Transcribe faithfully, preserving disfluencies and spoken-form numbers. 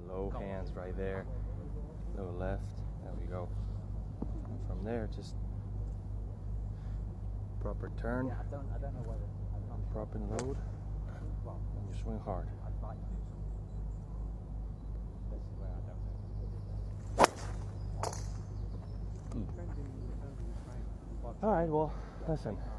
low hands right there. Little left. There we go. And from there, just proper turn. Yeah, I don't, I don't know whether I'm not proper load. And you swing hard. I'd like to. This is where I don't know. All right. Well, listen.